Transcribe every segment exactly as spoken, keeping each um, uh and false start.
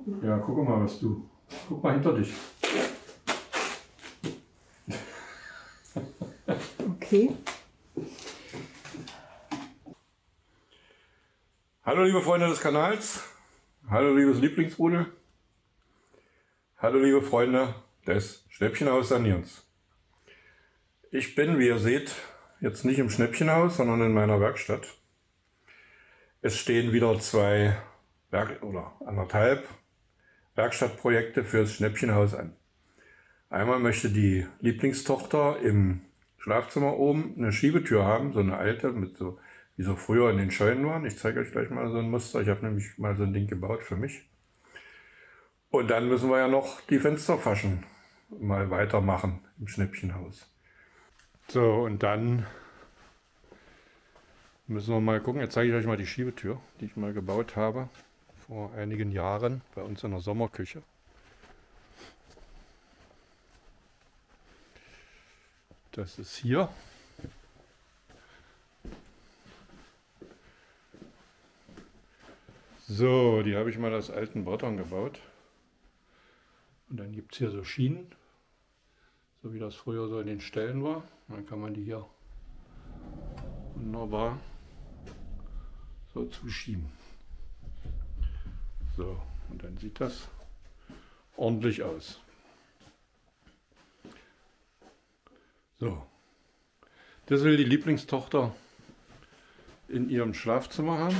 Ja, guck mal, was du. Guck mal hinter dich. Okay. Hallo liebe Freunde des Kanals. Hallo liebes Lieblingsrudel. Hallo liebe Freunde des Schnäppchenhaus-Sanierens. Ich bin, wie ihr seht, jetzt nicht im Schnäppchenhaus, sondern in meiner Werkstatt. Es stehen wieder zwei Werk oder anderthalb Werkstattprojekte fürs Schnäppchenhaus an. Einmal möchte die Lieblingstochter im Schlafzimmer oben eine Schiebetür haben, so eine alte, mit so, wie so früher in den Scheunen waren. Ich zeige euch gleich mal so ein Muster. Ich habe nämlich mal so ein Ding gebaut für mich. Und dann müssen wir ja noch die Fensterfaschen mal weitermachen im Schnäppchenhaus. So, und dann müssen wir mal gucken. Jetzt zeige ich euch mal die Schiebetür, die ich mal gebaut habe vor einigen Jahren bei uns in der Sommerküche. Das ist hier. So, die habe ich mal aus alten Brettern gebaut. Und dann gibt es hier so Schienen, so wie das früher so in den Ställen war. Und dann kann man die hier wunderbar so zuschieben. So, und dann sieht das ordentlich aus. So, das will die Lieblingstochter in ihrem Schlafzimmer haben.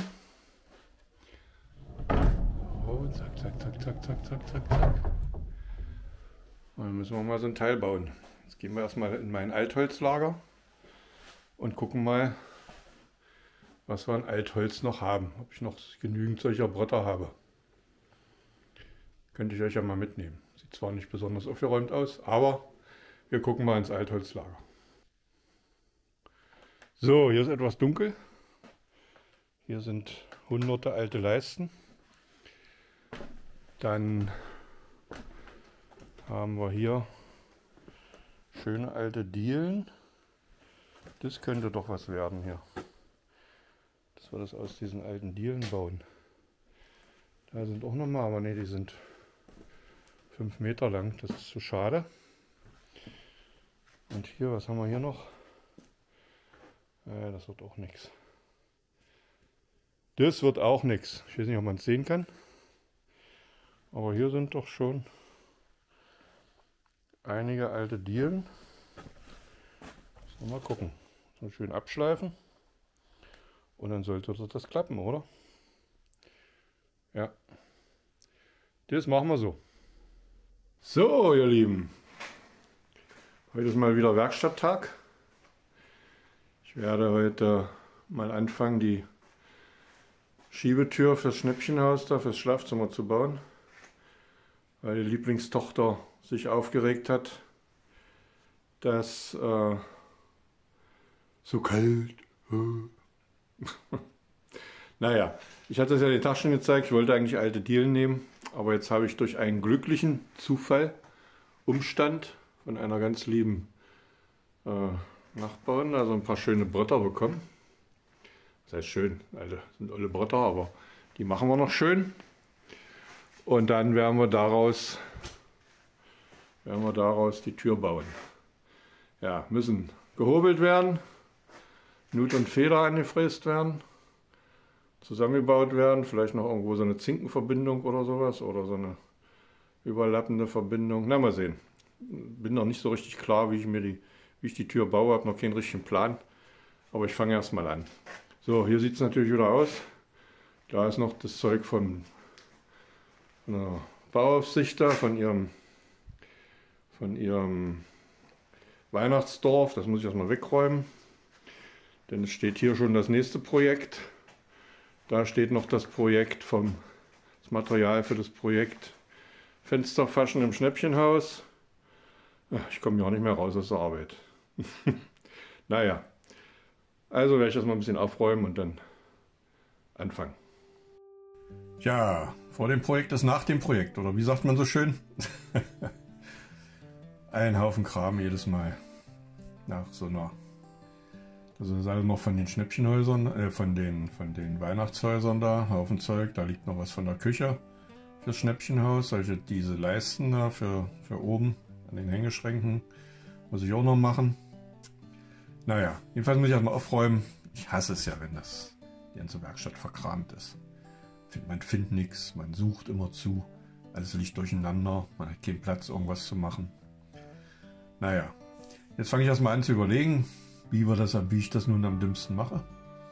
So, zack, zack, zack, zack, zack, zack, zack, zack. Und dann müssen wir mal so ein Teil bauen. Jetzt gehen wir erstmal in mein Altholzlager und gucken mal, was wir an Altholz noch haben. Ob ich noch genügend solcher Bretter habe. Könnte ich euch ja mal mitnehmen. Sieht zwar nicht besonders aufgeräumt aus, aber wir gucken mal ins Altholzlager. So, hier ist etwas dunkel. Hier sind hunderte alte Leisten. Dann haben wir hier schöne alte Dielen. Das könnte doch was werden hier. Dass wir das aus diesen alten Dielen bauen. Da sind auch nochmal, aber ne, die sind fünf Meter lang. Das ist zu schade. Und hier, was haben wir hier noch? Äh, das wird auch nichts. Das wird auch nichts. Ich weiß nicht, ob man es sehen kann. Aber hier sind doch schon einige alte Dielen. Mal gucken. So schön abschleifen. Und dann sollte das klappen, oder? Ja. Das machen wir so. So, ihr Lieben. Heute ist mal wieder Werkstatttag. Ich werde heute mal anfangen, die Schiebetür fürs Schnäppchenhaus da, fürs Schlafzimmer zu bauen. Weil die Lieblingstochter sich aufgeregt hat, dass äh, so kalt. Naja, ich hatte es ja den Tag schon gezeigt, ich wollte eigentlich alte Dielen nehmen, aber jetzt habe ich durch einen glücklichen Zufall, Umstand von einer ganz lieben äh, Nachbarin, also ein paar schöne Bretter bekommen. Das heißt schön, also sind alle Bretter, aber die machen wir noch schön. Und dann werden wir daraus, werden wir daraus die Tür bauen. Ja, müssen gehobelt werden, Nut und Feder angefräst werden, zusammengebaut werden, vielleicht noch irgendwo so eine Zinkenverbindung oder sowas oder so eine überlappende Verbindung. Na, mal sehen. Bin noch nicht so richtig klar, wie ich mir die, wie ich die Tür baue, habe noch keinen richtigen Plan, aber ich fange erstmal an. So, hier sieht es natürlich wieder aus. Da ist noch das Zeug von von der Bauaufsicht da, von ihrem, von ihrem Weihnachtsdorf. Das muss ich erstmal wegräumen. Denn es steht hier schon das nächste Projekt. Da steht noch das Projekt vom, das Material für das Projekt Fensterfaschen im Schnäppchenhaus. Ich komme ja auch nicht mehr raus aus der Arbeit. Naja, also werde ich das mal ein bisschen aufräumen und dann anfangen. Ja, vor dem Projekt ist nach dem Projekt, oder wie sagt man so schön? Ein Haufen Kram jedes Mal. Nach so einer. Das ist alles noch von den Schnäppchenhäusern, äh, von den, von den Weihnachtshäusern da, Haufen Zeug. Da liegt noch was von der Küche, fürs Schnäppchenhaus, solche diese Leisten da für, für oben an den Hängeschränken. Muss ich auch noch machen. Naja, jedenfalls muss ich erstmal aufräumen. Ich hasse es ja, wenn das die ganze Werkstatt verkramt ist. Man findet nichts, man sucht immer zu. Alles liegt durcheinander, man hat keinen Platz, irgendwas zu machen. Naja, jetzt fange ich erstmal an zu überlegen, wie, wir das, wie ich das nun am dümmsten mache.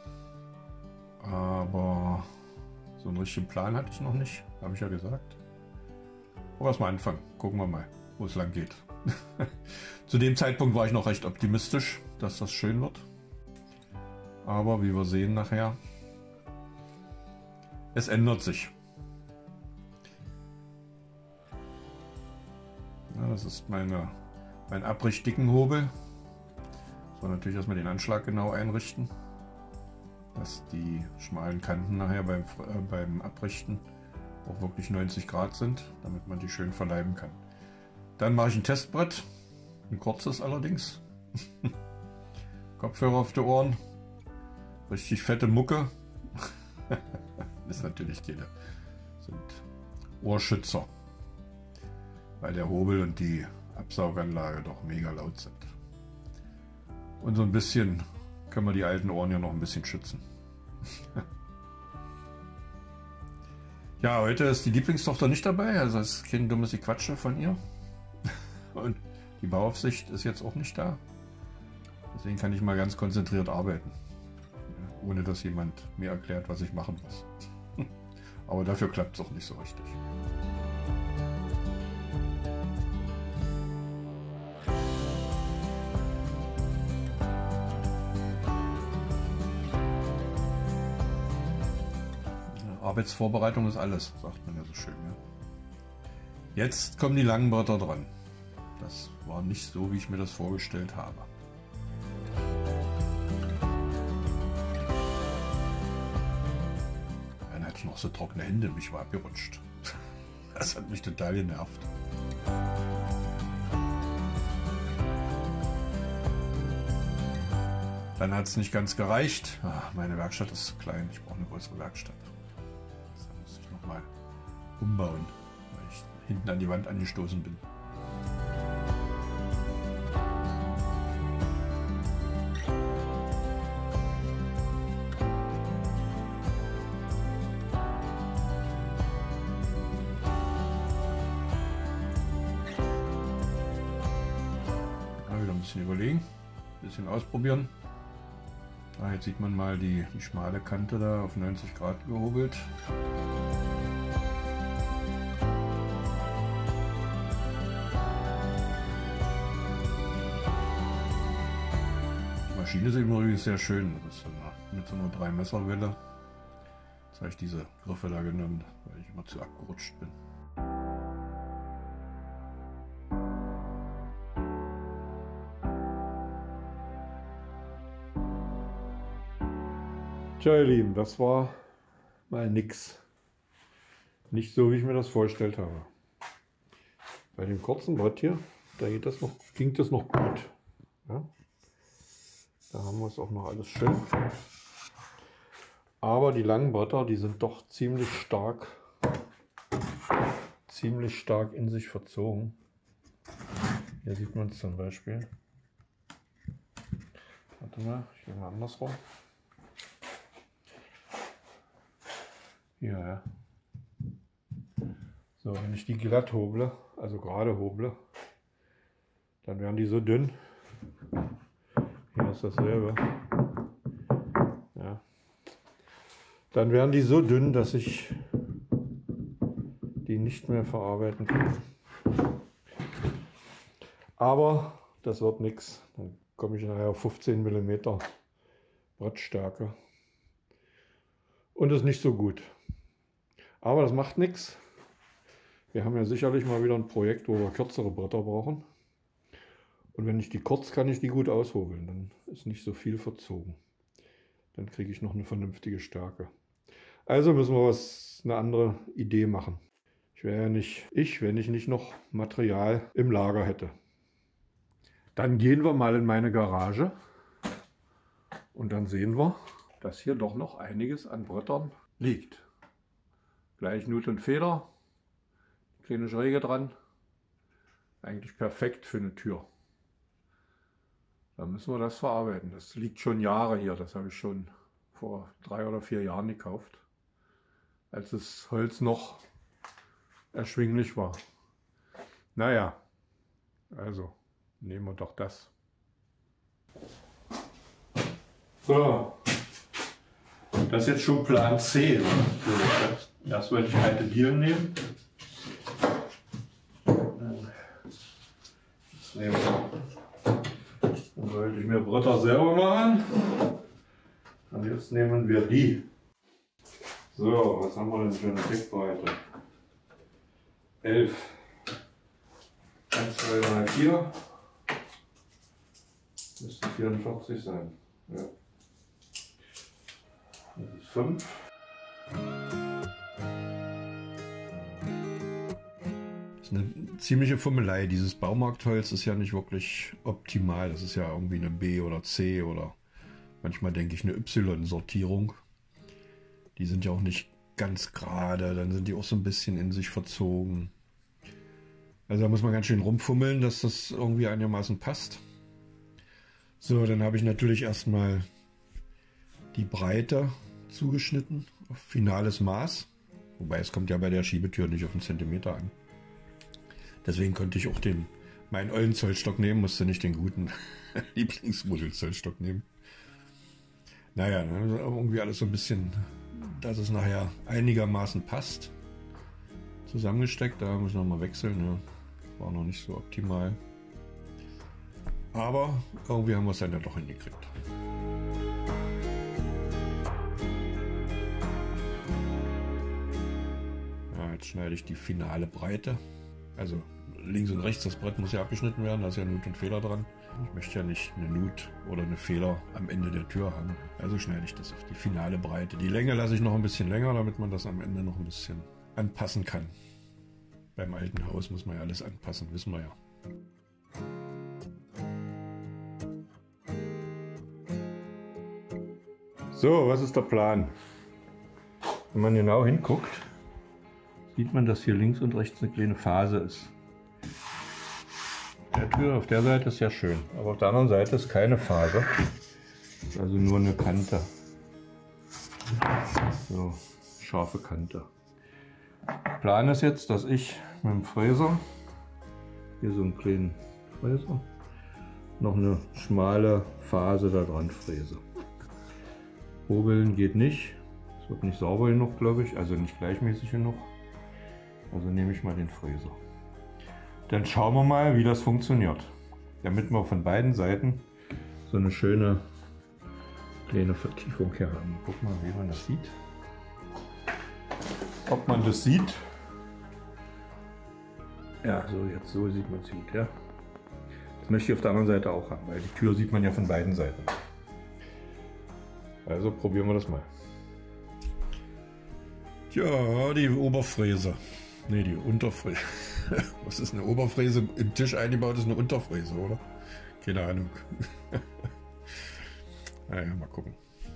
Aber so einen richtigen Plan hatte ich noch nicht, habe ich ja gesagt. Aber erstmal anfangen, gucken wir mal, wo es lang geht. Zu dem Zeitpunkt war ich noch recht optimistisch, dass das schön wird. Aber wie wir sehen nachher, es ändert sich. Ja, das ist meine, mein Abrichtdickenhobel. So, natürlich erstmal den Anschlag genau einrichten, dass die schmalen Kanten nachher beim, äh, beim Abrichten auch wirklich neunzig Grad sind, damit man die schön verleiben kann. Dann mache ich ein Testbrett, ein kurzes allerdings. Kopfhörer auf die Ohren, richtig fette Mucke. Das ist natürlich keine, sind Ohrschützer, weil der Hobel und die Absauganlage doch mega laut sind. Und so ein bisschen können wir die alten Ohren ja noch ein bisschen schützen. Ja, heute ist die Lieblingstochter nicht dabei, also es ist kein dummes Gequatsche von ihr. Und die Bauaufsicht ist jetzt auch nicht da. Deswegen kann ich mal ganz konzentriert arbeiten, ohne dass jemand mir erklärt, was ich machen muss. Aber dafür klappt es auch nicht so richtig. Arbeitsvorbereitung ist alles, sagt man ja so schön. Ja. Jetzt kommen die langen Bretter dran. Das war nicht so, wie ich mir das vorgestellt habe. Dann hatte ich noch so trockene Hände, mich war abgerutscht. Das hat mich total genervt. Dann hat es nicht ganz gereicht. Ach, meine Werkstatt ist klein, ich brauche eine größere Werkstatt. Da muss ich nochmal umbauen, weil ich hinten an die Wand angestoßen bin. Wieder ein bisschen überlegen, ein bisschen ausprobieren. Ah, jetzt sieht man mal die, die schmale Kante da auf neunzig Grad gehobelt. Die Maschine ist übrigens sehr schön. Das ist mit so einer drei Messer Welle. Jetzt habe ich diese Griffe da genommen, weil ich immer zu abgerutscht bin. Tja, ihr Lieben, das war mal nix. Nicht so, wie ich mir das vorgestellt habe. Bei dem kurzen Brett hier, da geht das noch, ging das noch gut. Ja? Da haben wir es auch noch alles schön. Aber die langen Bretter, die sind doch ziemlich stark, ziemlich stark in sich verzogen. Hier sieht man es zum Beispiel. Warte mal, ich gehe mal andersrum. Hier, ja. So, wenn ich die glatt hoble, also gerade hoble, dann werden die so dünn. Hier ist dasselbe. Ja. Dann werden die so dünn, dass ich die nicht mehr verarbeiten kann. Aber das wird nichts. Dann komme ich nachher auf fünfzehn Millimeter Brettstärke. Und ist nicht so gut. Aber das macht nichts. Wir haben ja sicherlich mal wieder ein Projekt, wo wir kürzere Bretter brauchen. Und wenn ich die kurz, kann ich die gut aushobeln. Dann ist nicht so viel verzogen. Dann kriege ich noch eine vernünftige Stärke. Also müssen wir was, eine andere Idee machen. Ich wäre ja nicht ich, wenn ich nicht noch Material im Lager hätte. Dann gehen wir mal in meine Garage. Und dann sehen wir, dass hier doch noch einiges an Brettern liegt. Gleich Nut und Feder, kleine Schräge dran. Eigentlich perfekt für eine Tür. Da müssen wir das verarbeiten. Das liegt schon Jahre hier. Das habe ich schon vor drei oder vier Jahren gekauft, als das Holz noch erschwinglich war. Naja, also nehmen wir doch das. So, das ist jetzt schon Plan C. Ne? So, erst wollte ich alte Dielen nehmen. Jetzt nehmen wir, dann wollte ich mir Bretter selber machen. Und jetzt nehmen wir die. So, was haben wir denn für eine Deckbreite? elf. eins, zwei, drei, vier. Müsste vierundvierzig sein. Ja. Das ist fünf. Das ist eine ziemliche Fummelei. Dieses Baumarktholz ist ja nicht wirklich optimal. Das ist ja irgendwie eine B oder C oder manchmal denke ich eine Y-Sortierung. Die sind ja auch nicht ganz gerade. Dann sind die auch so ein bisschen in sich verzogen. Also da muss man ganz schön rumfummeln, dass das irgendwie einigermaßen passt. So, dann habe ich natürlich erstmal die Breite zugeschnitten auf finales Maß. Wobei es kommt ja bei der Schiebetür nicht auf einen Zentimeter an. Deswegen konnte ich auch den meinen ollen Zollstock nehmen, musste nicht den guten Lieblingsmodel-Zollstock nehmen. Naja, dann irgendwie alles so ein bisschen, dass es nachher einigermaßen passt. Zusammengesteckt, da muss ich nochmal wechseln. Ja. War noch nicht so optimal. Aber irgendwie haben wir es dann ja doch hingekriegt. Ja, jetzt schneide ich die finale Breite. Also links und rechts, das Brett muss ja abgeschnitten werden, da ist ja Nut und Feder dran. Ich möchte ja nicht eine Nut oder eine Feder am Ende der Tür haben. Also schneide ich das auf die finale Breite. Die Länge lasse ich noch ein bisschen länger, damit man das am Ende noch ein bisschen anpassen kann. Beim alten Haus muss man ja alles anpassen, wissen wir ja. So, was ist der Plan? Wenn man genau hinguckt, sieht man, dass hier links und rechts eine kleine Phase ist. Der Tür auf der Seite ist ja schön, aber auf der anderen Seite ist keine Phase. Ist also nur eine Kante. So, scharfe Kante. Plan ist jetzt, dass ich mit dem Fräser, hier so einen kleinen Fräser, noch eine schmale Phase da dran fräse. Hobeln geht nicht, es wird nicht sauber genug, glaube ich, also nicht gleichmäßig genug. Also nehme ich mal den Fräser. Dann schauen wir mal, wie das funktioniert. Damit wir von beiden Seiten so eine schöne kleine Vertiefung hier haben. Guck mal, wie man das sieht. Ob man das sieht. Ja, so jetzt so sieht man es gut, ja. Das möchte ich auf der anderen Seite auch haben, weil die Tür sieht man ja von beiden Seiten. Also probieren wir das mal. Ja, die Oberfräse. Ne, die Unterfräse. Was ist eine Oberfräse? Im Tisch eingebaut ist eine Unterfräse, oder? Keine Ahnung. Naja, mal gucken.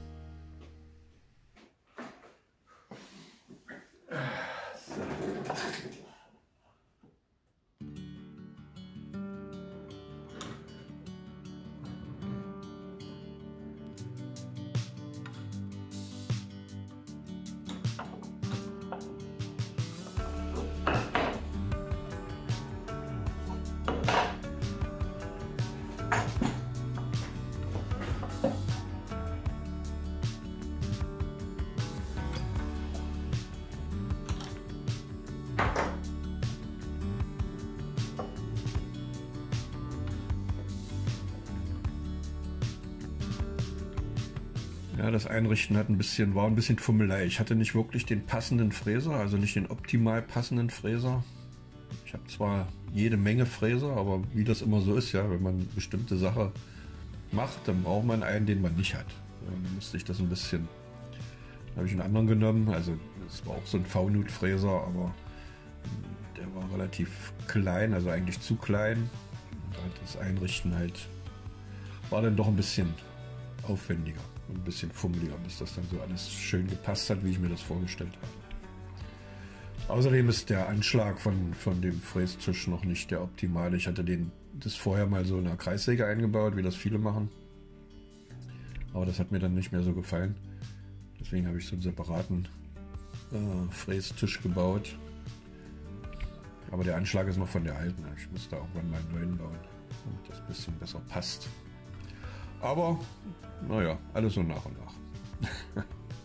Ja, das Einrichten hat ein bisschen, war ein bisschen Fummelei. Ich hatte nicht wirklich den passenden Fräser, also nicht den optimal passenden Fräser. Ich habe zwar jede Menge Fräser, aber wie das immer so ist, ja, wenn man eine bestimmte Sache macht, dann braucht man einen, den man nicht hat. Dann musste ich das ein bisschen, da habe ich einen anderen genommen, also es war auch so ein V-Nut-Fräser, aber der war relativ klein, also eigentlich zu klein. Und halt das Einrichten halt war dann doch ein bisschen aufwendiger. Ein bisschen fummeliger, bis das dann so alles schön gepasst hat, wie ich mir das vorgestellt habe. Außerdem ist der Anschlag von, von dem Frästisch noch nicht der optimale. Ich hatte den, das vorher mal so in einer Kreissäge eingebaut, wie das viele machen. Aber das hat mir dann nicht mehr so gefallen. Deswegen habe ich so einen separaten äh, Frästisch gebaut. Aber der Anschlag ist noch von der alten. Ich muss da irgendwann mal einen neuen bauen, damit das ein bisschen besser passt. Aber, naja, alles so nach und nach.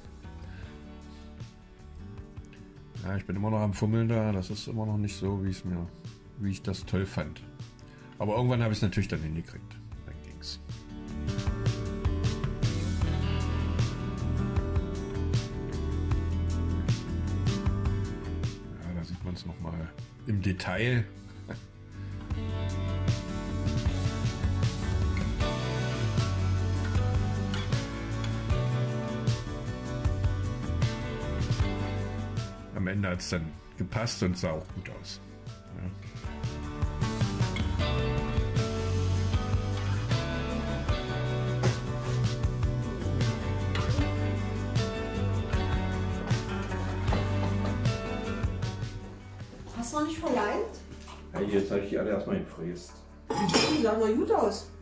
Ja, ich bin immer noch am Fummeln da. Das ist immer noch nicht so, wie, mir, wie ich das toll fand. Aber irgendwann habe ich es natürlich dann hingekriegt. Dann ging's. Ja, da sieht man es nochmal im Detail. Am Ende hat es dann gepasst und sah auch gut aus. Ja. Hast du noch nicht verleimt? Hey, jetzt habe ich die alle erstmal gefräst. Die sahen doch gut aus.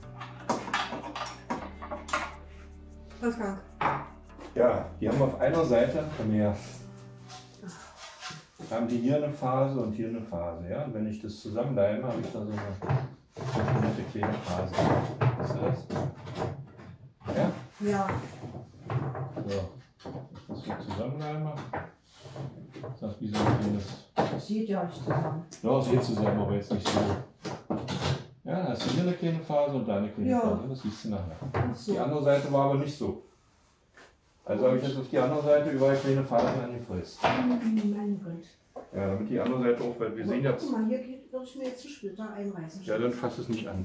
Wolfgang. Ja, die haben auf einer Seite mehr. Haben die hier eine Phase und hier eine Phase. Ja? Und wenn ich das zusammenleime, habe ich da so eine nette kleine Phase. Siehst du das? Ja? Ja. So. Das so zusammenleime. Das ist wie so ein kleines. Das sieht ja nicht zusammen. Ja, es geht zusammen, aber jetzt nicht so. Ja, da hast du hier eine kleine Phase und da eine kleine Ja. Phase. Das siehst du nachher. Ach so. Die andere Seite war aber nicht so. Also habe ich jetzt auf die andere Seite überall kleine Phasen angefräst. Mein Gott. Ja, damit die andere Seite auch, weil wir Aber sehen jetzt. guck mal, hier geht, würde ich mir jetzt zu Splitter einreißen. Ja, dann fass es nicht an.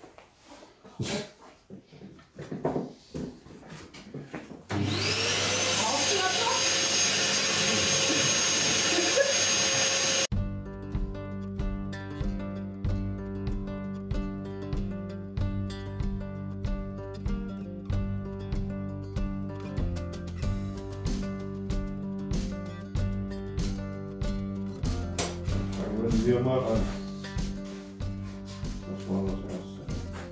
Fangen wir mal an. Das war das Erste.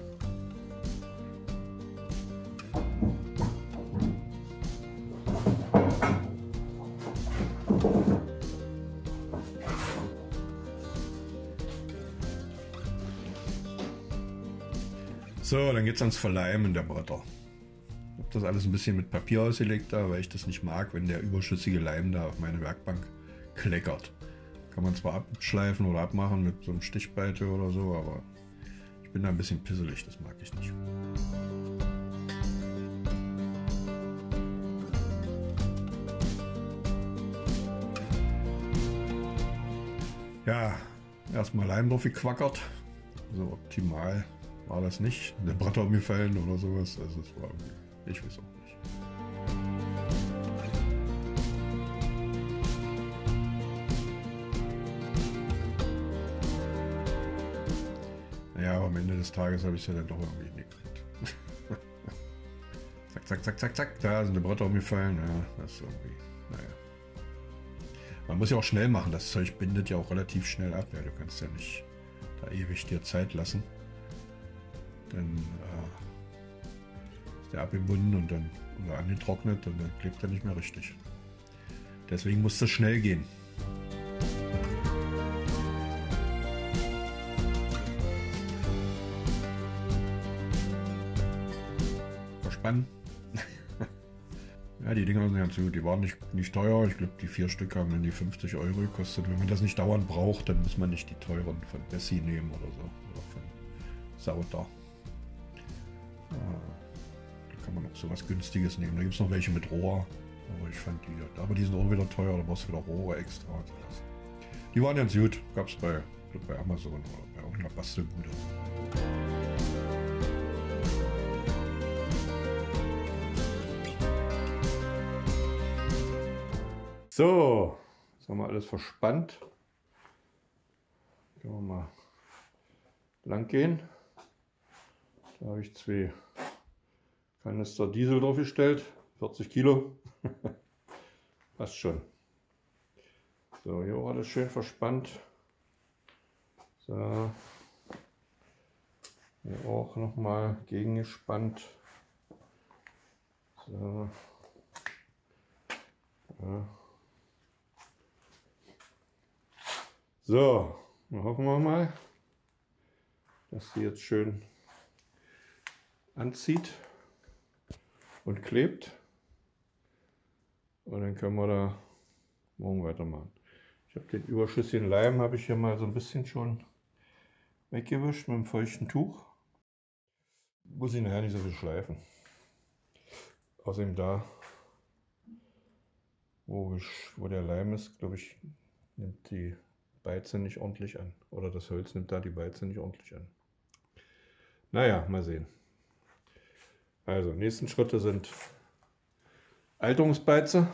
So, dann geht's ans Verleimen der Bretter. Ich habe das alles ein bisschen mit Papier ausgelegt da, weil ich das nicht mag, wenn der überschüssige Leim da auf meine Werkbank kleckert. Kann man zwar abschleifen oder abmachen mit so einem Stichbeite oder so, aber ich bin da ein bisschen pisselig, das mag ich nicht. Ja, erstmal Leim drauf gequackert. So optimal war das nicht. Der Bretter umgefallen oder sowas. Also es war irgendwie, ich weiß auch nicht. Naja, aber am Ende des Tages habe ich es ja dann doch irgendwie hingekriegt. Zack, zack, zack, zack, zack. Da sind die Bretter umgefallen. Ja, das ist irgendwie, naja. Man muss ja auch schnell machen. Das Zeug bindet ja auch relativ schnell ab. Ja, du kannst ja nicht da ewig dir Zeit lassen. Dann äh, ist der abgebunden und dann oder angetrocknet und dann klebt er nicht mehr richtig. Deswegen muss das schnell gehen. Verspannen. Ja, die Dinger sind ganz gut. Die waren nicht, nicht teuer. Ich glaube, die vier Stück haben dann die fünfzig Euro gekostet. Wenn man das nicht dauernd braucht, dann muss man nicht die teuren von Bessie nehmen oder so. Oder von Sauter. Da kann man auch sowas Günstiges nehmen. Da gibt es noch welche mit Rohr. Aber ich fand die, aber die sind auch wieder teuer. Da brauchst du wieder Rohre extra. Die waren ganz gut. Gab es bei, bei Amazon oder bei irgendeiner Bastelbude. So, jetzt haben wir alles verspannt. Können wir mal lang gehen. Da habe ich zwei Kanister Diesel draufgestellt, vierzig Kilo. Passt schon. So, hier auch alles schön verspannt. So. Hier auch nochmal gegengespannt. So. Ja. So, dann hoffen wir mal, dass sie jetzt schön anzieht und klebt. Und dann können wir da morgen weitermachen. Ich habe den überschüssigen Leim, habe ich hier mal so ein bisschen schon weggewischt mit einem feuchten Tuch. Muss ich nachher nicht so viel schleifen. Außerdem da, wo, ich, wo der Leim ist, glaube ich, nimmt die Beize nicht ordentlich an. Oder das Holz nimmt da die Beize nicht ordentlich an. Naja, mal sehen. Also, nächsten Schritte sind Alterungsbeize,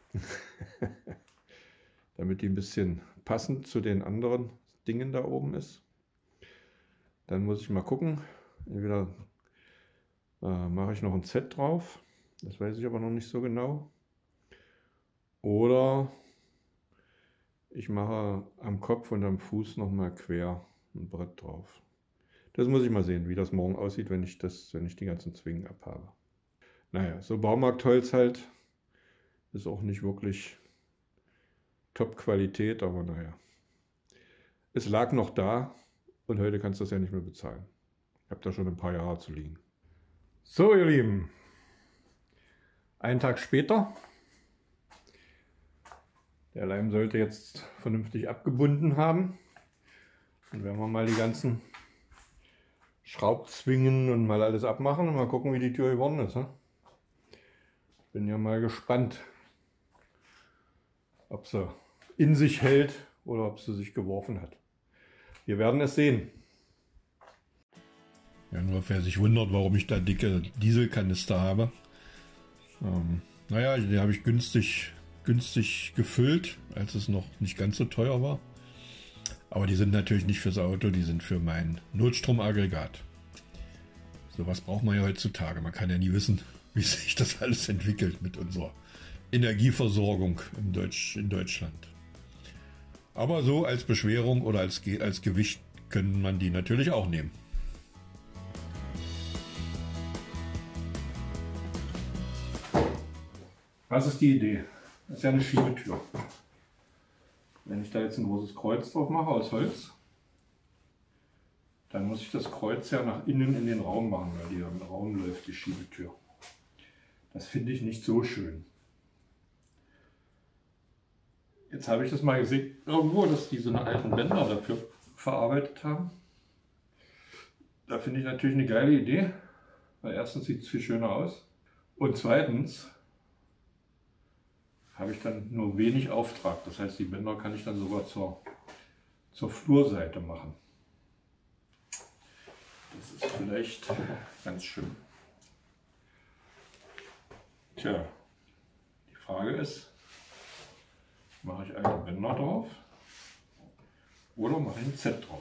damit die ein bisschen passend zu den anderen Dingen da oben ist. Dann muss ich mal gucken. Entweder äh, mache ich noch ein Z drauf, das weiß ich aber noch nicht so genau. Oder ich mache am Kopf und am Fuß nochmal quer ein Brett drauf. Das muss ich mal sehen, wie das morgen aussieht, wenn ich, das, wenn ich die ganzen Zwingen abhabe. Naja, so Baumarktholz halt. Ist auch nicht wirklich Top-Qualität, aber naja. Es lag noch da und heute kannst du das ja nicht mehr bezahlen. Ich habe da schon ein paar Jahre zu liegen. So, ihr Lieben. Einen Tag später. Der Leim sollte jetzt vernünftig abgebunden haben. Dann werden wir mal die ganzen Schraubzwingen und mal alles abmachen und mal gucken, wie die Tür geworden ist. Ne? Bin ja mal gespannt, ob sie in sich hält oder ob sie sich geworfen hat. Wir werden es sehen. Ja, nur wer sich wundert, warum ich da dicke Dieselkanister habe. Ähm, naja, die habe ich günstig, günstig gefüllt, als es noch nicht ganz so teuer war. Aber die sind natürlich nicht fürs Auto, die sind für mein Notstromaggregat. So was braucht man ja heutzutage. Man kann ja nie wissen, wie sich das alles entwickelt mit unserer Energieversorgung in, Deutsch, in Deutschland. Aber so als Beschwerung oder als, als Gewicht können man die natürlich auch nehmen. Was ist die Idee? Das ist ja eine Schiebetür. Wenn ich da jetzt ein großes Kreuz drauf mache aus Holz, dann muss ich das Kreuz ja nach innen in den Raum machen, weil die ja im Raum läuft, die Schiebetür. Das finde ich nicht so schön. Jetzt habe ich das mal gesehen, irgendwo, dass die so eine alten Bänder dafür verarbeitet haben. Da finde ich natürlich eine geile Idee, weil erstens sieht es viel schöner aus und zweitens habe ich dann nur wenig Auftrag. Das heißt, die Bänder kann ich dann sogar zur, zur Flurseite machen. Das ist vielleicht ganz schön. Tja, die Frage ist, mache ich alte Bänder drauf oder mache ich ein Z drauf?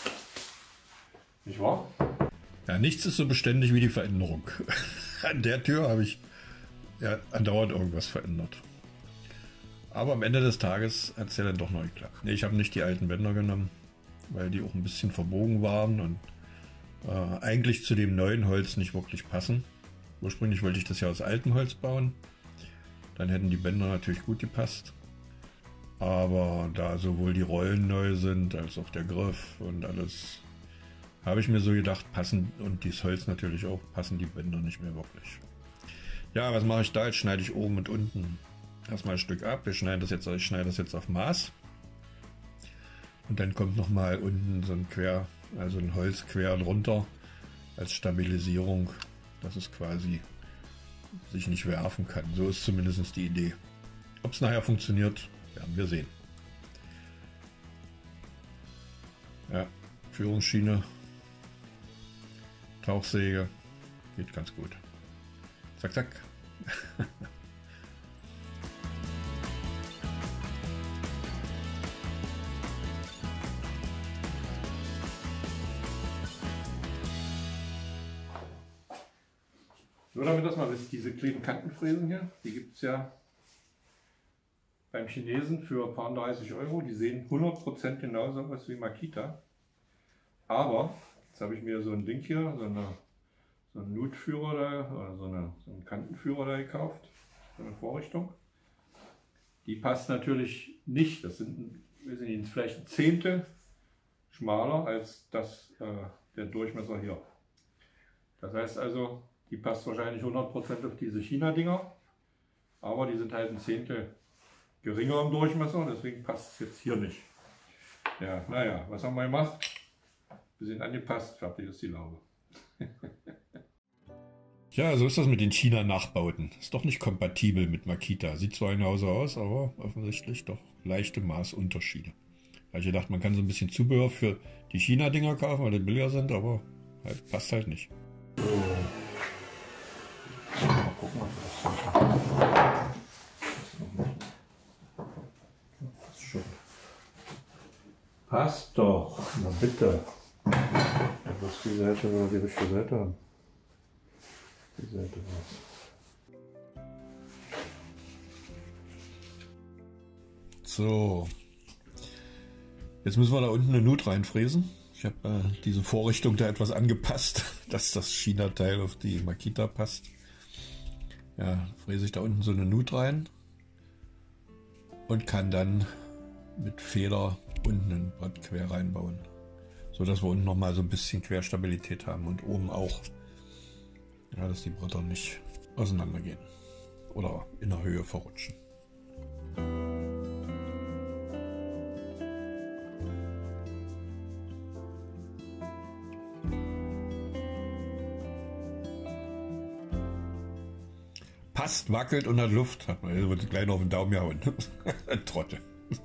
Nicht wahr? Ja, nichts ist so beständig wie die Veränderung. An der Tür habe ich ja andauernd irgendwas verändert. Aber am Ende des Tages hat es ja dann doch noch geklappt. Nee, ich habe nicht die alten Bänder genommen, weil die auch ein bisschen verbogen waren und äh, eigentlich zu dem neuen Holz nicht wirklich passen. Ursprünglich wollte ich das ja aus altem Holz bauen. Dann hätten die Bänder natürlich gut gepasst. Aber da sowohl die Rollen neu sind, als auch der Griff und alles, habe ich mir so gedacht, passen, und dieses Holz natürlich auch, passen die Bänder nicht mehr wirklich. Ja, was mache ich da? Jetzt schneide ich oben und unten erstmal ein Stück ab. Wir schneiden das jetzt, ich schneide das jetzt auf Maß. Und dann kommt nochmal unten so ein Quer, also ein Holz quer drunter als Stabilisierung, dass es quasi sich nicht werfen kann. So ist zumindest die Idee. Ob es nachher funktioniert, werden wir sehen. Ja, Führungsschiene, Tauchsäge, geht ganz gut. Zack, zack. Nur damit das mal wisst, diese kleinen Kantenfräsen hier, die gibt es ja beim Chinesen für ein paar dreißig Euro. Die sehen hundert Prozent genauso aus wie Makita. Aber jetzt habe ich mir so ein Ding hier, so, eine, so einen Nutführer da, oder so, eine, so einen Kantenführer da gekauft, so eine Vorrichtung. Die passt natürlich nicht, das sind wir sind vielleicht ein Zehntel schmaler als das, äh, der Durchmesser hier. Das heißt also, die passt wahrscheinlich hundert Prozent auf diese China-Dinger, aber die sind halt ein Zehntel geringer im Durchmesser, deswegen passt es jetzt hier nicht. Ja, naja, was haben wir gemacht? Bisschen angepasst, fertig ist die Laube. Ja, so ist das mit den China-Nachbauten. Ist doch nicht kompatibel mit Makita. Sieht zwar genauso aus, aber offensichtlich doch leichte Maßunterschiede. Da habe ich gedacht, man kann so ein bisschen Zubehör für die China-Dinger kaufen, weil die billiger sind, aber halt, passt halt nicht. So. Mal gucken, was das ist. Passt doch. Na bitte. Ja, bloß die Seite will die richtige Seite haben. Die Seite war's. So. Jetzt müssen wir da unten eine Nut reinfräsen. Ich habe äh, diese Vorrichtung da etwas angepasst, dass das China-Teil auf die Makita passt. Ja, fräse ich da unten so eine Nut rein und kann dann mit Feder unten ein Brett quer reinbauen, so dass wir unten noch mal so ein bisschen Querstabilität haben und oben auch, ja, dass die Bretter nicht auseinandergehen oder in der Höhe verrutschen. Passt, wackelt und hat Luft. Hat man also gleich noch auf den Daumen gehauen. Ein Trottel.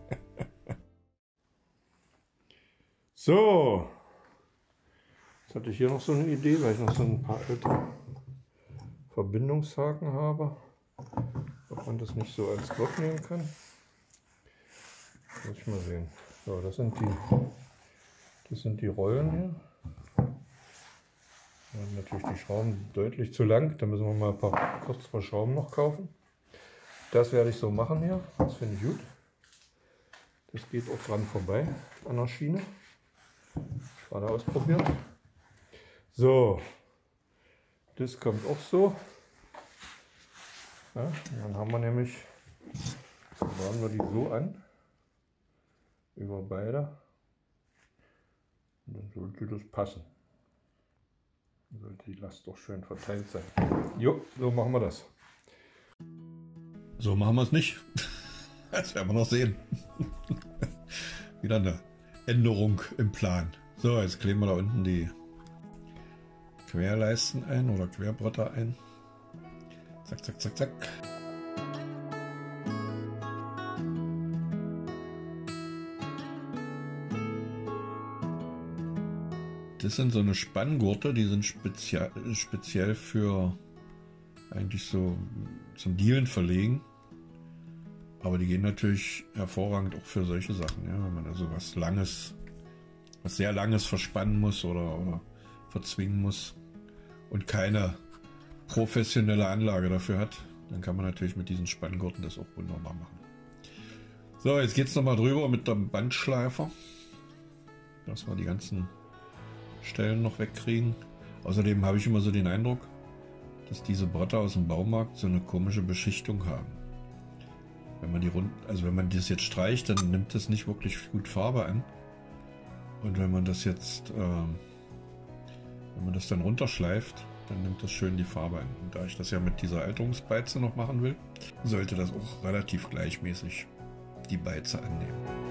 So. Jetzt hatte ich hier noch so eine Idee, weil ich noch so ein paar alte Verbindungshaken habe. Ob man das nicht so als Block nehmen kann. Muss ich mal sehen. So, das sind die, das sind die Rollen hier. Wir haben natürlich die Schrauben deutlich zu lang, da müssen wir mal ein paar kürzere Schrauben noch kaufen. Das werde ich so machen hier, das finde ich gut. Das geht auch dran vorbei an der Schiene. Ich war da ausprobiert. So, das kommt auch so. Ja, dann haben wir nämlich, dann bauen wir die so an, über beide. Und dann sollte das passen. Sollte die Last doch schön verteilt sein. Jo, so machen wir das. So machen wir es nicht. Das werden wir noch sehen. Wieder eine Änderung im Plan. So, jetzt kleben wir da unten die Querleisten ein oder Querbretter ein. Zack, zack, zack, zack. Das sind so eine Spanngurte, die sind speziell, speziell für eigentlich so zum Dielen verlegen. Aber die gehen natürlich hervorragend auch für solche Sachen, ja, wenn man also was Langes, was sehr Langes verspannen muss oder, oder verzwingen muss und keine professionelle Anlage dafür hat, dann kann man natürlich mit diesen Spanngurten das auch wunderbar machen. So, jetzt geht es nochmal drüber mit dem Bandschleifer, dass wir die ganzen Stellen noch wegkriegen. Außerdem habe ich immer so den Eindruck, dass diese Bretter aus dem Baumarkt so eine komische Beschichtung haben. Wenn man die rund, also wenn man das jetzt streicht, dann nimmt das nicht wirklich gut Farbe an. Und wenn man das jetzt, äh, wenn man das dann runterschleift, dann nimmt das schön die Farbe an. Und da ich das ja mit dieser Alterungsbeize noch machen will, sollte das auch relativ gleichmäßig die Beize annehmen.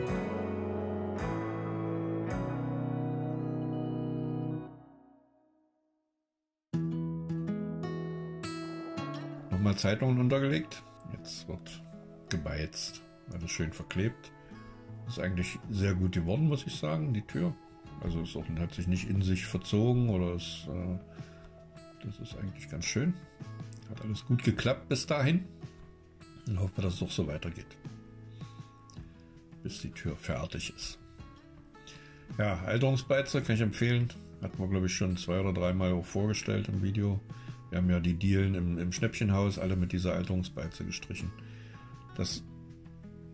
Nochmal Zeitungen untergelegt. Jetzt wird gebeizt, alles schön verklebt. Ist eigentlich sehr gut geworden, muss ich sagen, die Tür. Also es hat sich nicht in sich verzogen oder es, äh, das ist eigentlich ganz schön. Hat alles gut geklappt bis dahin. Und hoffen wir, dass es auch so weitergeht, bis die Tür fertig ist. Ja, Alterungsbeize kann ich empfehlen. Hatten wir, glaube ich, schon zwei oder dreimal auch vorgestellt im Video. Wir haben ja die Dielen im, im Schnäppchenhaus alle mit dieser Alterungsbeize gestrichen. Das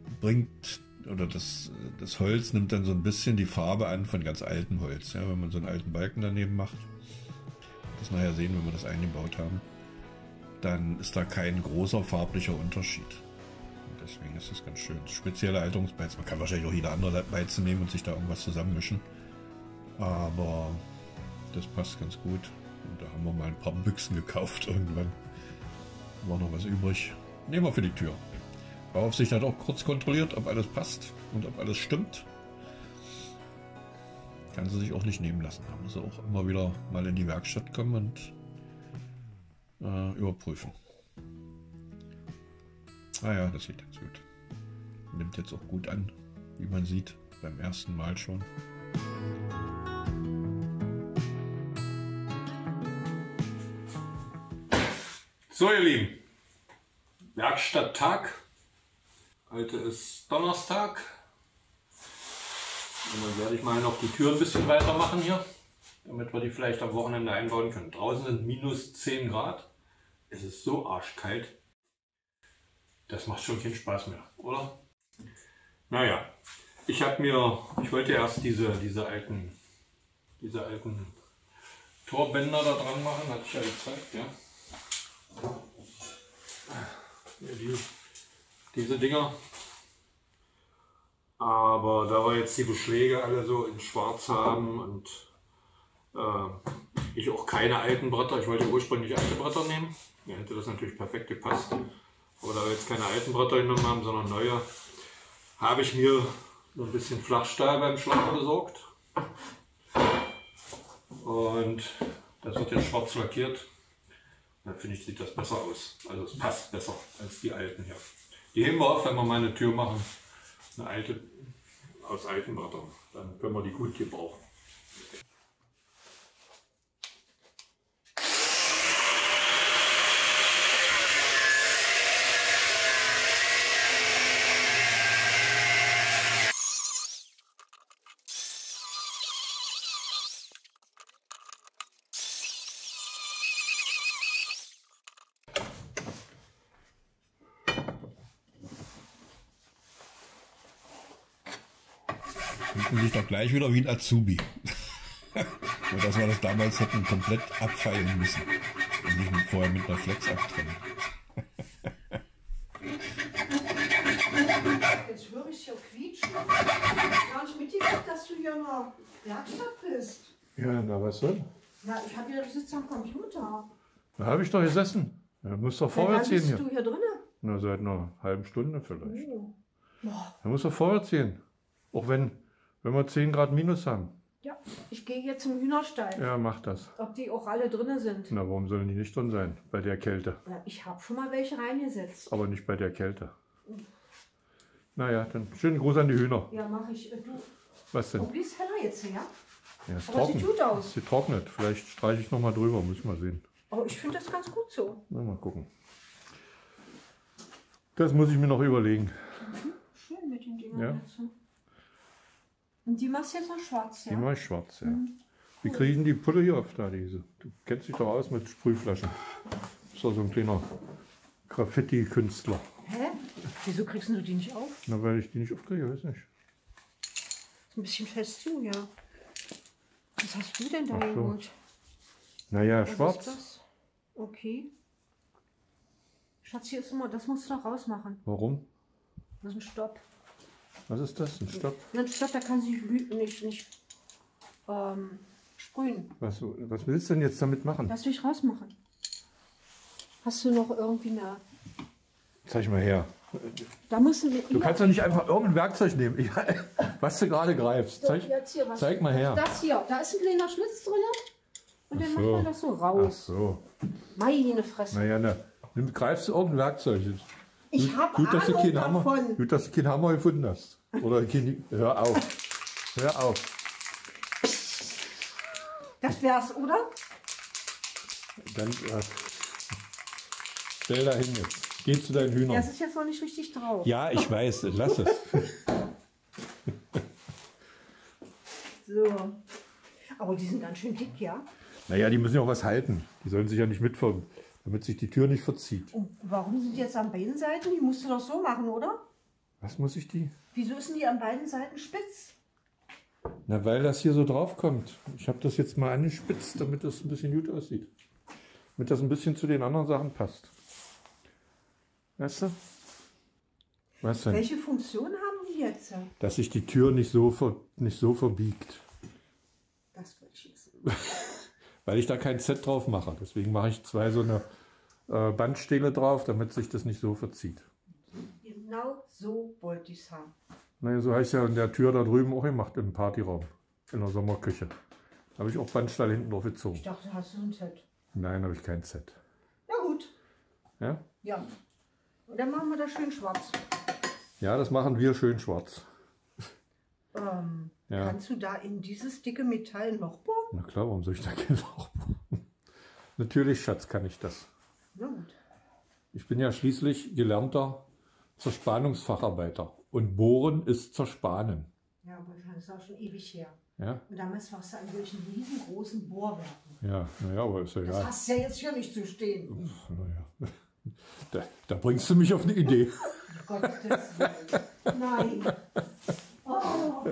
bringt, oder das, das Holz nimmt dann so ein bisschen die Farbe an von ganz altem Holz. Ja, wenn man so einen alten Balken daneben macht, das nachher sehen, wenn wir das eingebaut haben, dann ist da kein großer farblicher Unterschied. Und deswegen ist das ganz schön. Spezielle Alterungsbeizen. Man kann wahrscheinlich auch jede andere Beizen nehmen und sich da irgendwas zusammenmischen. Aber das passt ganz gut. Und da haben wir mal ein paar Büchsen gekauft irgendwann. War noch was übrig. Nehmen wir für die Tür. Bauaufsicht hat auch kurz kontrolliert, ob alles passt und ob alles stimmt. Kann sie sich auch nicht nehmen lassen. Da muss sie auch immer wieder mal in die Werkstatt kommen und äh, überprüfen. Ah ja, das sieht jetzt gut. Nimmt jetzt auch gut an, wie man sieht, beim ersten Mal schon. So ihr Lieben, Werkstatttag. Heute ist Donnerstag. Und dann werde ich mal noch die Tür ein bisschen weitermachen hier, damit wir die vielleicht am Wochenende einbauen können. Draußen sind minus zehn Grad. Es ist so arschkalt. Das macht schon keinen Spaß mehr, oder? Naja, ich habe mir, ich wollte erst diese, diese alten, diese alten Torbänder da dran machen, hatte ich ja gezeigt, ja. Hier die, diese Dinger. Aber da wir jetzt die Beschläge alle so in schwarz haben und äh, ich auch keine alten Bretter, ich wollte ursprünglich alte Bretter nehmen, dann hätte das natürlich perfekt gepasst. Aber da wir jetzt keine alten Bretter genommen haben, sondern neue, habe ich mir so ein bisschen Flachstahl beim Schlager besorgt. Und das wird jetzt schwarz lackiert. Dann finde ich, sieht das besser aus. Also es passt besser als die alten hier. Die heben wir auf, wenn wir mal eine Tür machen. Eine alte aus alten Brettern. Dann können wir die gut gebrauchen. Fühlt sich doch gleich wieder wie ein Azubi. Und dass wir das damals hätten komplett abfeilen müssen. Und nicht mit, vorher mit einer Flex abtrennen. Jetzt höre ich hier quietschen. Ich habe gar nicht mitgekriegt, dass du hier in der Werkstatt bist. Ja, na was soll? Na, ich habe gedacht, du sitzt am Computer. Da habe ich doch gesessen. Da muss doch Seit wann vorwärts gehen bist hier. du hier drin? Na, seit einer halben Stunde vielleicht. Oh. Boah. Da muss doch vorwärts gehen. Auch wenn, wenn wir zehn Grad minus haben. Ja, ich gehe jetzt zum Hühnerstall. Ja, mach das. Ob die auch alle drin sind. Na, warum sollen die nicht drin sein? Bei der Kälte. Ja, ich habe schon mal welche reingesetzt. Aber nicht bei der Kälte. Naja, dann schönen Gruß an die Hühner. Ja, mache ich. Du, Was denn? oh, die ist heller jetzt, ja? Ja, ist Aber trocken. sie tut aus. Sie trocknet. Vielleicht streiche ich noch mal drüber. Müssen wir sehen. Aber ich finde das ganz gut so. Na, mal gucken. Das muss ich mir noch überlegen. Mhm. Schön mit den Dingern Ja. dazu. Und die machst du jetzt noch schwarz, ja? Die mache ich schwarz, ja. Mhm. Wie kriegen die Pulle hier auf da, diese? Du kennst dich doch aus mit Sprühflaschen. Ist doch so ein kleiner Graffiti-Künstler. Hä? Wieso kriegst du die nicht auf? Na, weil ich die nicht aufkriege, weiß nicht. Ist ein bisschen fest zu, ja. Was hast du denn da Ach so. geholt? Naja, Was schwarz. ist das? Okay. Schatz, hier ist immer, das musst du doch rausmachen. Warum? Das ist ein Stopp. Was ist das? Ein Stopp? Ein Stopp, da kann sich nicht, nicht ähm, sprühen. Was, was willst du denn jetzt damit machen? Lass mich rausmachen. Hast du noch irgendwie eine... Zeig mal her. Da musst du... Du kannst doch nicht einfach irgendein Werkzeug nehmen, ich, was du gerade greifst. Zeig, Jetzt hier, was, zeig mal her. Das hier, da ist ein kleiner Schlitz drin. Und dann Ach so. macht man das so Ach raus. so. Meine Fresse. Naja, na, nimm, greifst du irgendein Werkzeug. Ich Gut- habe gut, dass du Ahnung keinen Hammer, davon. gut, dass du keinen Hammer gefunden hast. Oder kein, hör auf. Hör auf. Das wär's, oder? Dann äh, stell da hin jetzt. Geh zu deinen Hühnern. Das ist jetzt noch nicht richtig drauf. Ja, ich weiß. Lass es. So. Aber die sind ganz schön dick, ja? Naja, die müssen ja auch was halten. Die sollen sich ja nicht mitfahren, damit sich die Tür nicht verzieht. Und warum sind die jetzt an beiden Seiten? Die musst du doch so machen, oder? Was muss ich die? Wieso ist denn die an beiden Seiten spitz? Na, weil das hier so drauf kommt. Ich habe das jetzt mal angespitzt, damit das ein bisschen gut aussieht. Damit das ein bisschen zu den anderen Sachen passt. Weißt du? Was denn? Welche Funktion haben die jetzt? Dass sich die Tür nicht so, ver, nicht so verbiegt. Das wollte ich wissen. Weil ich da kein Set drauf mache. Deswegen mache ich zwei so eine äh, Bandstähle drauf, damit sich das nicht so verzieht. Genau so wollte ich es haben. Naja, so habe ich es ja in der Tür da drüben auch gemacht, im Partyraum. In der Sommerküche. Da habe ich auch Bandstahl hinten drauf gezogen. Ich dachte, hast du ein Set. Nein, habe ich kein Set. Na gut. Ja? Ja. Und dann machen wir das schön schwarz. Ja, das machen wir schön schwarz. Ähm, Ja. Kannst du da in dieses dicke Metall ein Loch bohren? Na klar, warum soll ich da kein Loch bohren? Natürlich, Schatz, kann ich das. Na gut. Ich bin ja schließlich gelernter Zerspannungsfacharbeiter. Und Bohren ist Zerspanen. Ja, aber das ist auch schon ewig her. Ja, Und damals warst du an solchen riesengroßen Bohrwerken. ja, naja, aber ist ja Das egal. hast du ja jetzt hier nicht zu stehen. Naja. Da, da bringst du mich auf eine Idee. Um Gottes Willen. Nein. Oh.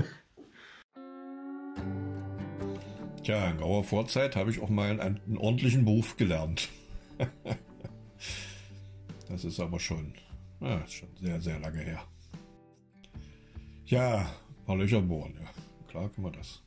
Tja, in grauer Vorzeit habe ich auch mal einen, einen ordentlichen Beruf gelernt. Das ist aber schon, ja, ist schon sehr, sehr lange her. Ja, ein paar Löcher bohren, ja. Klar können wir das.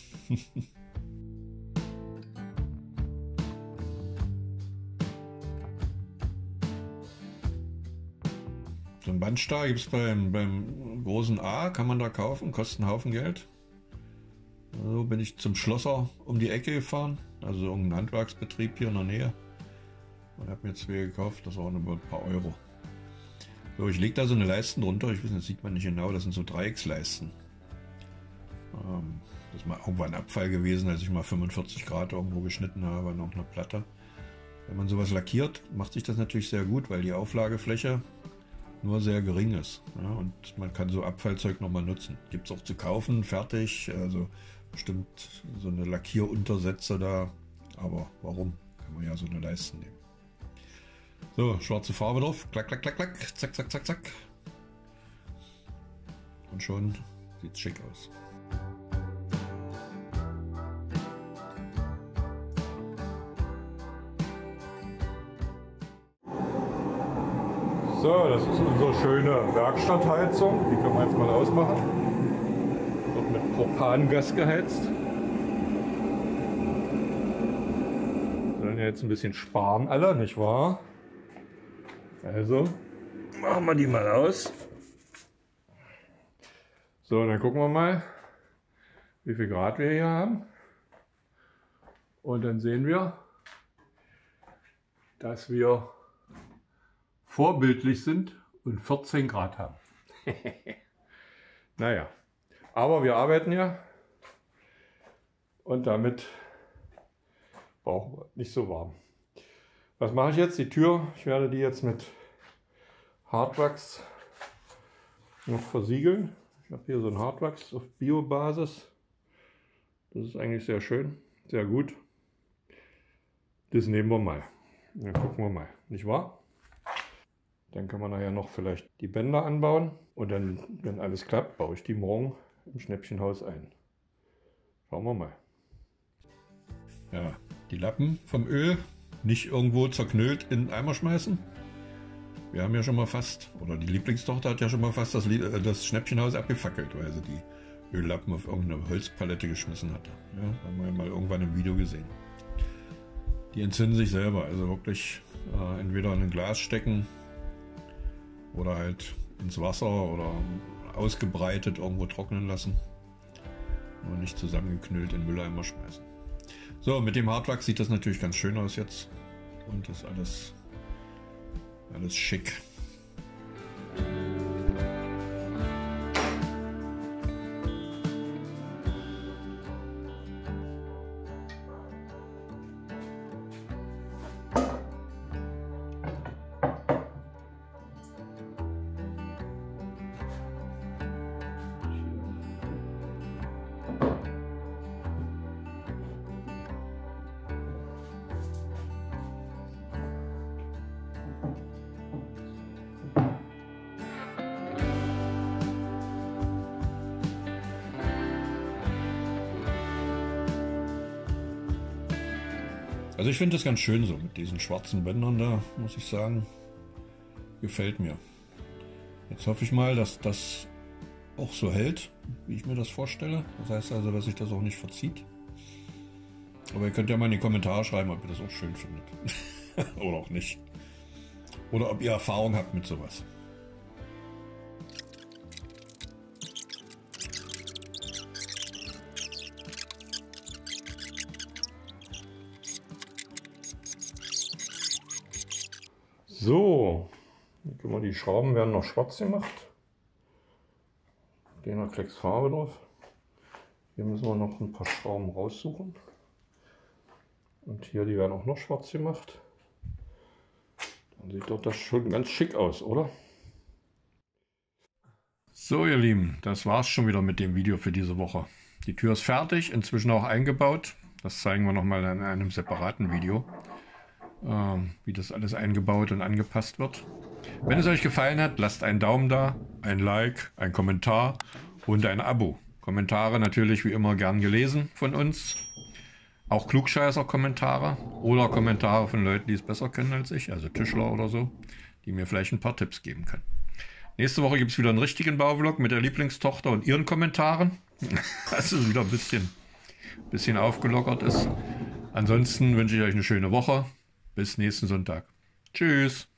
So ein Bandstahl gibt es beim, beim großen A, kann man da kaufen, kostet einen Haufen Geld. So bin ich zum Schlosser um die Ecke gefahren, also irgendein Handwerksbetrieb hier in der Nähe. Und habe mir zwei gekauft, das waren über ein paar Euro. So, ich lege da so eine Leisten drunter, ich weiß nicht, das sieht man nicht genau, das sind so Dreiecksleisten. Ähm, das ist mal irgendwann ein Abfall gewesen, als ich mal fünfundvierzig Grad irgendwo geschnitten habe an einer Platte. Wenn man sowas lackiert, macht sich das natürlich sehr gut, weil die Auflagefläche nur sehr gering ist. Ja, und man kann so Abfallzeug nochmal nutzen. Gibt es auch zu kaufen, fertig, also bestimmt so eine Lackieruntersätze da. Aber warum? Kann man ja so eine Leiste nehmen. So, schwarze Farbe drauf, klack, klack, klack, klack, zack, zack, zack, zack. Und schon sieht es schick aus. So, das ist unsere schöne Werkstattheizung. Die können wir jetzt mal ausmachen. Wird mit Propangas geheizt. Wir sollen ja jetzt ein bisschen sparen alle, nicht wahr? Also, machen wir die mal aus. So, dann gucken wir mal, wie viel Grad wir hier haben. Und dann sehen wir, dass wir vorbildlich sind und vierzehn Grad haben. Naja, aber wir arbeiten ja und damit brauchen wir nicht so warm. Was mache ich jetzt? Die Tür, ich werde die jetzt mit Hardwachs noch versiegeln. Ich habe hier so ein Hardwachs auf Biobasis. Das ist eigentlich sehr schön, sehr gut. Das nehmen wir mal. Dann gucken wir mal, nicht wahr? Dann kann man nachher noch vielleicht die Bänder anbauen und dann, wenn alles klappt, baue ich die morgen im Schnäppchenhaus ein. Schauen wir mal. Ja, die Lappen vom Öl nicht irgendwo zerknüllt in den Eimer schmeißen. Wir haben ja schon mal fast, oder die Lieblingstochter hat ja schon mal fast das, das Schnäppchenhaus abgefackelt, weil sie die Öllappen auf irgendeine Holzpalette geschmissen hatte. Ja, haben wir mal irgendwann im Video gesehen. Die entzünden sich selber, also wirklich äh, entweder in ein Glas stecken oder halt ins Wasser oder ausgebreitet irgendwo trocknen lassen. Und nicht zusammengeknüllt in den Mülleimer schmeißen. So, mit dem Hardwachs sieht das natürlich ganz schön aus jetzt. Und das ist alles, alles schick. Also ich finde das ganz schön so mit diesen schwarzen Bändern da, muss ich sagen. Gefällt mir. Jetzt hoffe ich mal, dass das auch so hält, wie ich mir das vorstelle. Das heißt also, dass sich das auch nicht verzieht. Aber ihr könnt ja mal in die Kommentare schreiben, ob ihr das auch schön findet. Oder auch nicht. Oder ob ihr Erfahrung habt mit sowas. So, guck mal, die Schrauben werden noch schwarz gemacht. Gehen noch Klecks Farbe drauf. Hier müssen wir noch ein paar Schrauben raussuchen. Und hier, die werden auch noch schwarz gemacht. Dann sieht doch das schon ganz schick aus, oder? So ihr Lieben, das war's schon wieder mit dem Video für diese Woche. Die Tür ist fertig, inzwischen auch eingebaut. Das zeigen wir nochmal in einem separaten Video, äh, wie das alles eingebaut und angepasst wird. Wenn es euch gefallen hat, lasst einen Daumen da, ein Like, ein Kommentar und ein Abo. Kommentare natürlich wie immer gern gelesen von uns. Auch Klugscheißer-Kommentare oder Kommentare von Leuten, die es besser können als ich, also Tischler oder so, die mir vielleicht ein paar Tipps geben können. Nächste Woche gibt es wieder einen richtigen Bauvlog mit der Lieblingstochter und ihren Kommentaren. Dass es wieder ein bisschen, bisschen aufgelockert ist. Ansonsten wünsche ich euch eine schöne Woche. Bis nächsten Sonntag. Tschüss.